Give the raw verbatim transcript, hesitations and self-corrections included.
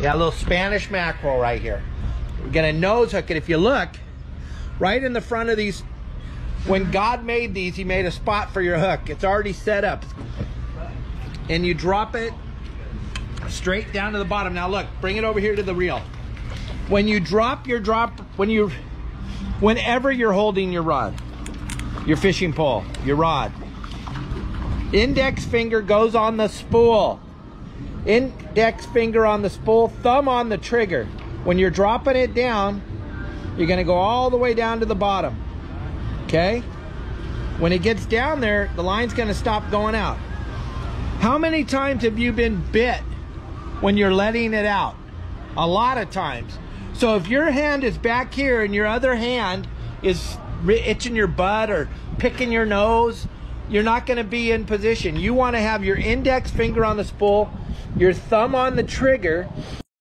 Yeah, a little Spanish mackerel right here. We're gonna nose hook it. If you look, right in the front of these, when God made these, he made a spot for your hook. It's already set up. And you drop it straight down to the bottom. Now look, bring it over here to the reel. When you drop your drop, when you, whenever you're holding your rod, your fishing pole, your rod, index finger goes on the spool. Index finger on the spool, thumb on the trigger. When you're dropping it down, you're gonna go all the way down to the bottom, okay? When it gets down there, the line's gonna stop going out. How many times have you been bit when you're letting it out? A lot of times. So if your hand is back here and your other hand is itching your butt or picking your nose, you're not gonna be in position. You wanna have your index finger on the spool, your thumb on the trigger,